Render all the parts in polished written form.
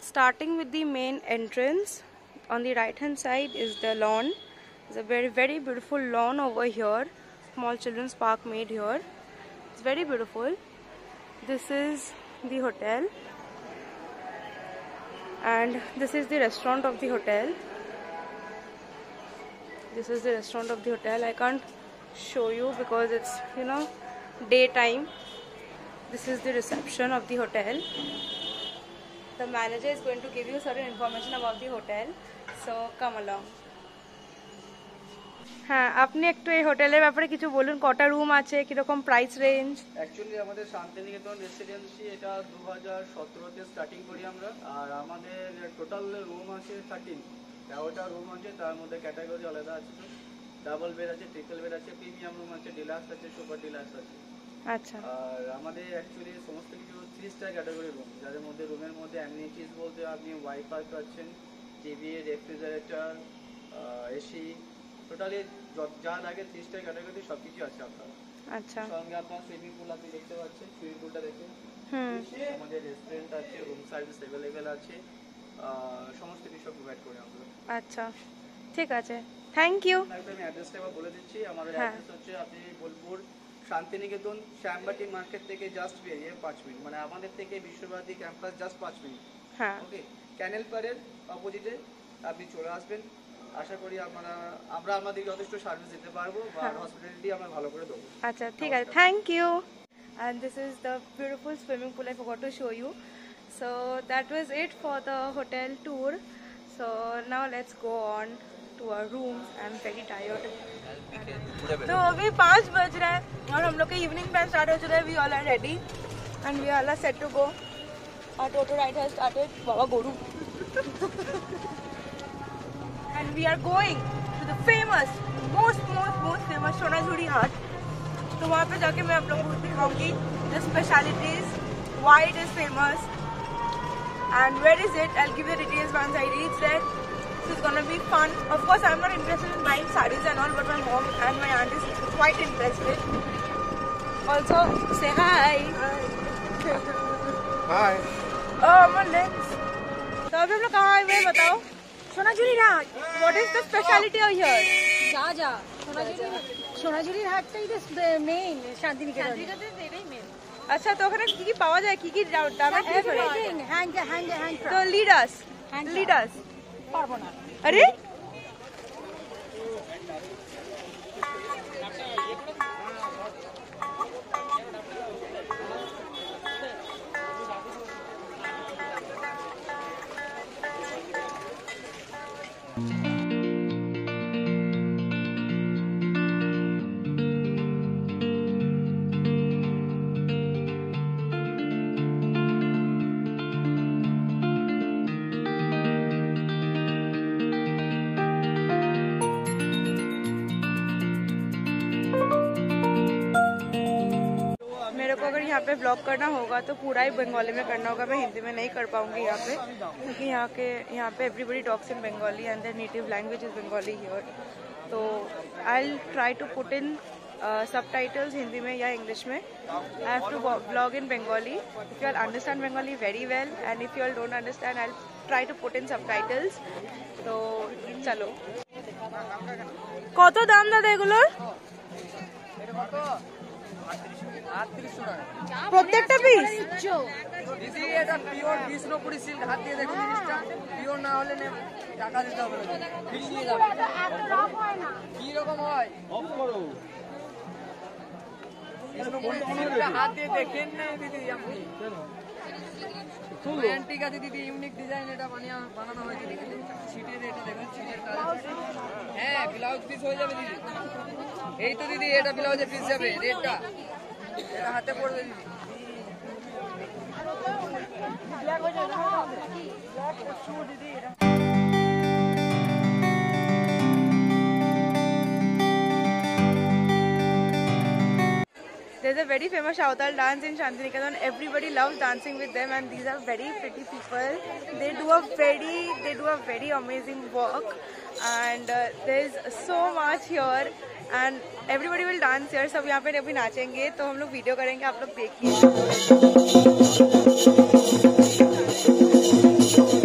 Starting with the main entrance, on the right hand side is the lawn. There's a very beautiful lawn over here. Small children's park made here. It's very beautiful. This is the hotel, and this is the restaurant of the hotel. This is the restaurant of the hotel. I can't show you because it's, you know, daytime. This is the reception of the hotel. The manager is going to give you certain information about the hotel, so come along. হ্যাঁ, আপনি একটু এই হোটেলের ব্যাপারে কিছু বলুন। কটা room আছে, কিরকম প্রাইস রেঞ্জ? অ্যাকচুয়ালি আমাদের শান্তিনিকেতন রেসিডেন্সি এটা 2017 তে স্টার্টিং করি আমরা। আর আমাদের টোটাল রুম আছে 13টা রুম আছে। তার মধ্যে ক্যাটাগরি আলাদা আছে, ডাবল বেড আছে, ট্রিপল বেড আছে, প্রিমিয়াম রুম আছে, ডিলাক্স আছে, সুপার ডিলাক্স আছে। আচ্ছা। আর আমাদের অ্যাকচুয়ালি সমস্ত কিছু 3 স্টার ক্যাটাগরি রুম, যাদের মধ্যে রুমের মধ্যে অ্যামিনিটিস বলতে আপনি ওয়াইফাই পাচ্ছেন, টিভি, রেফ্রিজারেটর, এসি, টোটালি যা লাগে 3 স্টার ক্যাটাগরি সব কিছু আছে আপনার। আচ্ছা। সঙ্গে আপনার সুইমিং পুল আপনি দেখতে পাচ্ছেন, সুইমিং পুলটা দেখুন। আমাদের রেস্টুরেন্ট আছে, রুম সার্ভিস অ্যাভেলেবেল আছে, সমস্ত কিছু প্রোভাইড করি আমরা। আচ্ছা, ঠিক আছে, থ্যাংক ইউ। আমি অ্যাড্রেসটা বলে দিচ্ছি। আমাদের অ্যাড্রেস হচ্ছে আপনি বোলপুর শান্তিনিকেতন শ্যামবাটি মার্কেট থেকে জাস্ট বেরিয়ে 5 মিনিট, মানে আমাদের থেকে বিশ্বভারতী ক্যাম্পাস জাস্ট 5 মিনিট। হ্যাঁ, ওকে। ক্যানেল পাড়ের অপোজিটে আপনি চলে আসবেন। আশা করি আমরা আমাদের যথেষ্ট সার্ভিস দিতে পারবো, আর হসপিটালিটি আমরা ভালো করে দেবো। আচ্ছা, ঠিক আছে, thank you. And this is the beautiful swimming pool I forgot to show you. So that was it for the hotel tour. So now let's go on to our rooms. I'm very tired. तो अभी 5 बज रहा है और हम लोग के evening time start हो चुका है. We all are ready and we all are set to go. Our Toto ride has started. Baba Goru. And we are going to the famous, most famous Sonajuri Hut. तो वहाँ पे जाके मैं आप लोगों को दिखाऊंगी the specialities, why it is famous, and where is it. I'll give you the details once I reach there. This is gonna be fun. Of course, I'm not interested in buying sarees and all, but my mom and my aunt is quite interested. Also, say hi. Hi. Oh, my legs. तो अभी हम लोग कहाँ आए हुए हैं बताओ? सोनाझुरी घाट. What is the speciality over here? जा সোনাঝুরির হাটটাই মেইন শান্তিনিকেতন এটাই মেইন। আচ্ছা, তো ওখানে কি কি পাওয়া যায়, কি কি দামে হ্যান্ড তো লিড আস পারবো না। আরে अगर यहाँ पे ब्लॉग करना होगा तो पूरा ही बंगाली में करना होगा. मैं हिंदी में नहीं कर पाऊंगी यहाँ पे, क्योंकि यहाँ पे everybody talks in Bengali and their native language is Bengali here. तो I will try to put in subtitles Hindi में या इंग्लिश में. I have to blog in Bengali. If you all understand Bengali very well and if you all don't understand I will try to put in subtitles. तो चलो. কত দাম দাদা এগুলোর? প্রত্যেকটা পিস দিদি এটা পিওর বিষ্ণুপুরি সিল্ক. হাত দিয়ে দেখো জিনিসটা পিওর না হলে টাকা দিতে হবে, ফিরিয়ে নিয়ে যাবে. কি রকম হয় অফ করো, বিষ্ণুপুরি সিল্কটা হাত দিয়ে দেখেন না দিদি. আপনি অ্যান্টিক আছে দিদি, ইউনিক ডিজাইন এটা বানানো হয়েছে দিদি. ছিটের এটা দেখুন, ছিটের কাজ. হ্যাঁ, ব্লাউজ পিস হয়ে যাবে দিদি. এই তো দিদি, এটা ব্লাউজের পিস যাবে. রেটটা এটা হাতে পড়বে দিদি. There's a very famous Chautal dance in Shantiniketan. Everybody loves dancing with them, and these are very pretty people. They do a very amazing work, and there's so much here, and everybody will dance here. सब यहाँ पे अभी नाचेंगे, तो हम लोग video करेंगे, आप लोग देखिए.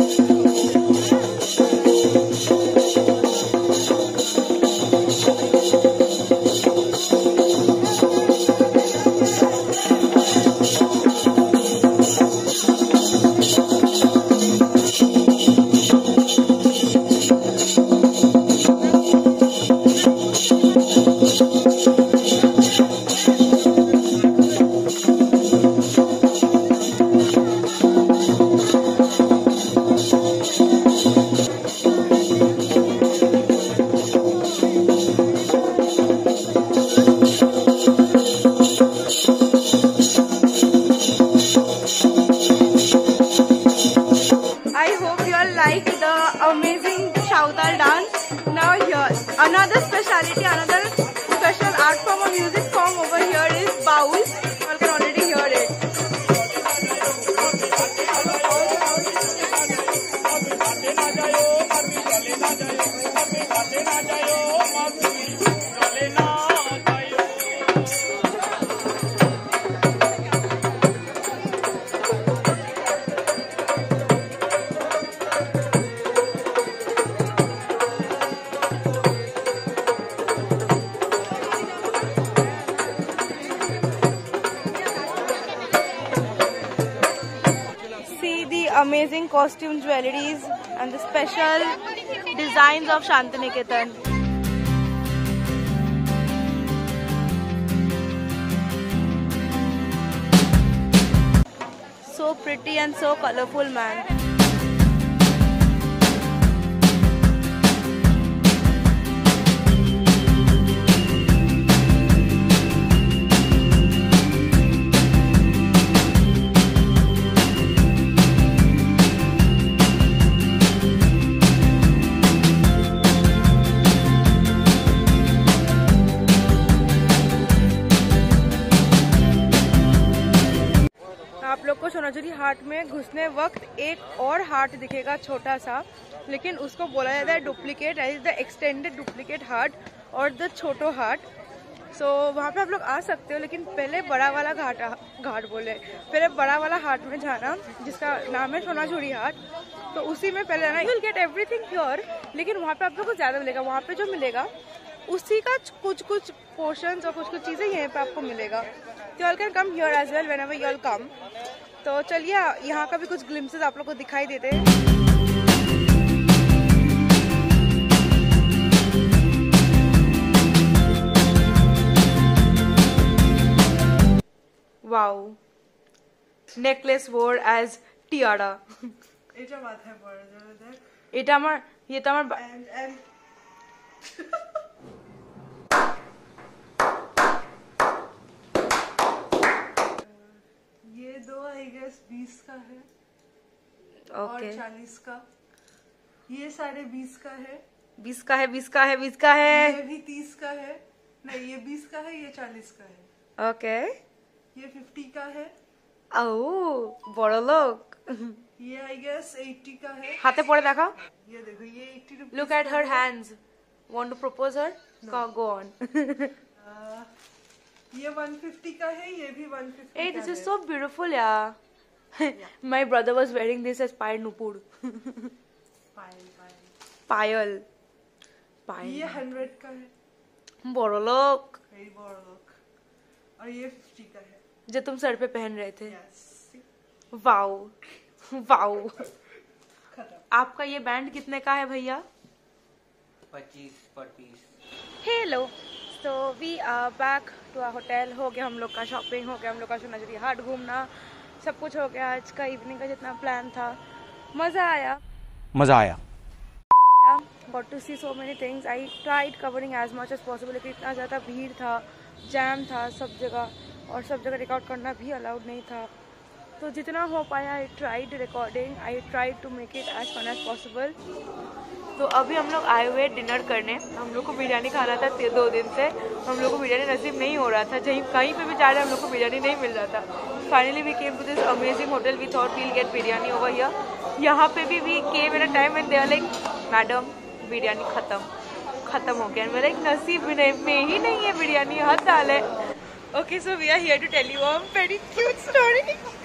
I hope you all like the amazing Chautal dance. Now here, another speciality, another special art form or music form over here is baul. You all can already hear it. Amazing costume jewelries and the special designs of Shantiniketan. So pretty and so colorful, man. आप लोग को सोनाझुरी हाट में घुसने वक्त एक और हाट दिखेगा छोटा सा, लेकिन उसको बोला जाता है duplicate, as the extended duplicate haat और द छोटो हाट। सो वहाँ पे आप लोग आ सकते हो, लेकिन पहले बड़ा वाला पहले बड़ा वाला हाट में जाना, जिसका नाम है सोनाझुरी हाट। तो उसी में पहले जाना, you will get everything here, लेकिन वहाँ पे आप लोग को ज़्यादा मिलेगा। वहाँ पे जो मिलेगा उसी का कुछ पोर्शंस और कुछ चीज़ें यहाँ पे आपको मिलेगा। तो you all can come here as well whenever you all come. तो चलिए यहाँ का भी कुछ ग्लिम्सेस आप लोग को दिखाई देते हैं। Wow, necklace wore as tiara. এটা মাথায় পড়ে যাবে। এটা আমার ये दो आई गेस 20 का है और 40 का। ये साढ़े 20 का है। 20 का है। ये भी 30 का है। नहीं, ये 20 का है, ये 40 का है। ओके। ये 50 का है। ओह, बड़ा लोग। ये आई गेस 80 का है। हाथे पड़े देखा। ये देखो, ये 80 rupees. Look at her hands. Want to propose her? Go on. ये 150 का है, ये भी 150 का है। This is so beautiful, yeah. My brother was wearing this as Payal Nupur. Payal. ये 100 का है। बड़ा लोग। और ये 50 का है, जो तुम सर पे पहन रहे थे। वाओ। आपका ये बैंड कितने का है भैया? 25 पर पीस। हेलो, तो we are back to our hotel. हो गया हम लोग का शॉपिंग, हो गया हम लोग का सोनाझुरी हाट घूमना, सब कुछ हो गया। आज का इवनिंग का जितना प्लान था, मज़ा आया। Got to see so many things. I tried covering as much as possible, लेकिन इतना ज़्यादा भीड़ था, जैम था सब जगह, और सब जगह रिकॉर्ड करना भी अलाउड नहीं था। तो जितना हो पाया I tried recording, I tried to make it as fun as possible. तो अभी हम लोग आए हुए डिनर करने। हम लोग को बिरयानी खाना था 2 दिन से, हम लोग को बिरयानी नसीब नहीं हो रहा था। कहीं पे भी जा रहे हम लोग को बिरयानी नहीं मिल रहा था। Finally we came to this amazing hotel. We thought we'll get biryani over here. यहाँ पे भी we came at a time and they are like, madam biryani खत्म हो गया। मेरा एक नसीब में ही नहीं है बिरयानी, हद डाल है। Okay, so we are here to tell you a very cute story.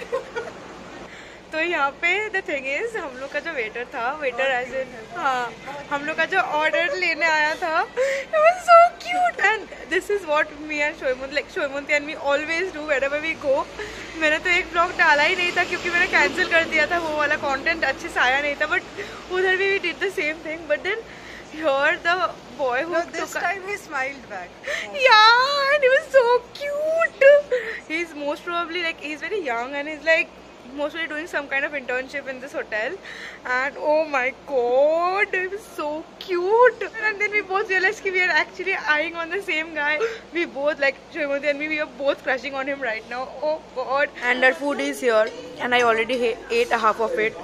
तो यहाँ पे द थिंग इज, हम लोग का जो वेटर था, एज इन हम लोग का जो ऑर्डर लेने आया था, it was so cute and this is what me and Shoymunti and me always do wherever we go. मैंने तो एक ब्लॉग डाला ही नहीं था क्योंकि मैंने कैंसिल कर दिया था, वो वाला कंटेंट अच्छे से आया नहीं था। बट उधर भी we did the same thing, but then here the boy who this time he smiled back. Yeah, and he was so cute. He's most probably like, he's very young and he's like mostly doing some kind of internship in this hotel, and oh my god, it was so cute. And then we both realized we are actually eyeing on the same guy. We both, like Shrimati and me, we are both crushing on him right now. Oh god. And our food is here, and I already ate half of it.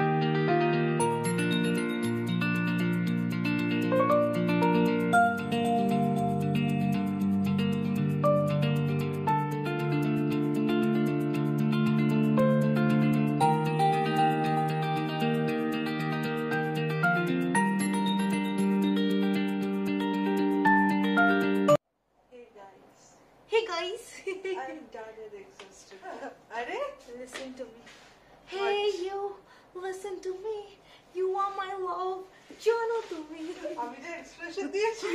I'm done with existence. Listen to me. Hey you, listen to me. You are my love. Jono to me. আমি যে expression দিয়েছি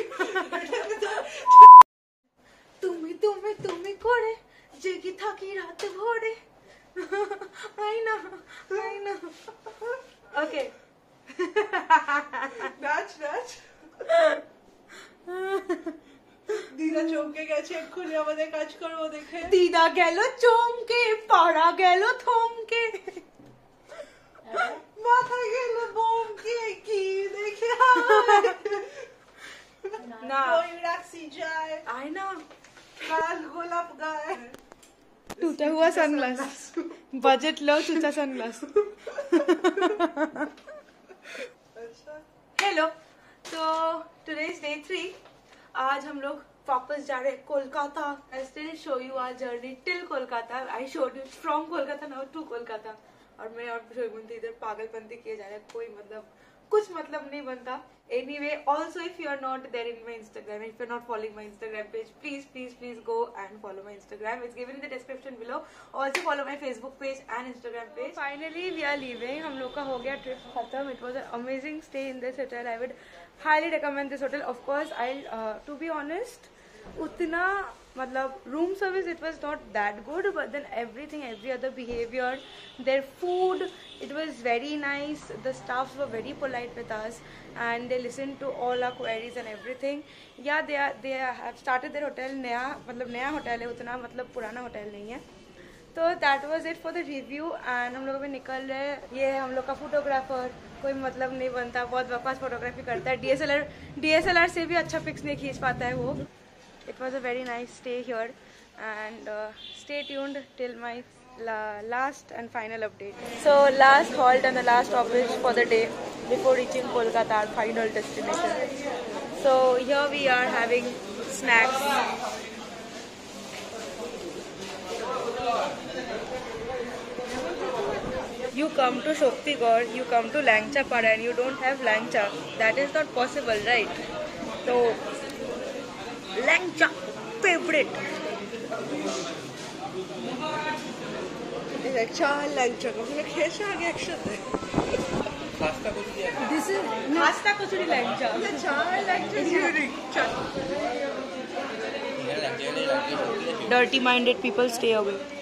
তুমি তুমি তুমি করে জেগে থাকি রাত ভরে। I know. Okay. নাচ দিদা চমকে গেছে এক্ষুনি আমাদের কাজ করবো দেখে। দিদা গেল চমকে, পাড়া গেল থমকে, মাথা গেল বমকে, কি দেখে না ওই রাখছি যায় I know. কাল গোলাপ গায়ে। टूटा हुआ सनग्लास, बजट लो टूटा सनग्लास। हेलो, तो टुडे इज डे 3। आज हम लोग वापस जा रहे हैं Kolkata. I still show you our journey till Kolkata. I showed you from Kolkata now to Kolkata. और मैं और शोभंती इधर पागलपंती किए जा रहे हैं, कोई मतलब कुछ मतलब नहीं बनता। Anyway, also if you are not there in my Instagram, if you are not following my Instagram page, please go and follow my Instagram. It's given in the description below. Also follow my Facebook page and Instagram page. Finally we are leaving. हम लोग का हो गया trip खत्म. It was an amazing stay in this hotel. I would highly recommend this hotel. Of course, to be honest, उतना मतलब room service it was not that good, but then everything, every other behavior, their food, it was very nice. The staffs were very polite with us and they listened to all our queries and everything. Yeah, they have started their hotel नया, मतलब नया hotel है, उतना मतलब पुराना hotel नहीं है. तो that was it for the review and हम लोग अभी निकल रहे हैं. ये है हम लोग का फोटोग्राफर, कोई मतलब नहीं बनता, बहुत बकवास फोटोग्राफी करता है. DSLR से भी अच्छा पिक्स नहीं खींच पाता है वो. It was a very nice stay here and stay tuned till my last and final update. So last halt and the last stoppage for the day before reaching Kolkata, our final destination. So here we are having snacks. You come to Shaktigad, you come to Langcha Pada and you don't have Langcha. That is not possible, right? So Langcha favorite. চাল ল্যাংচা কখনো খেয়েছো আগে একসাথে? This is Nasta Kachori Langcha. চাল langcha unique. Dirty minded people stay away.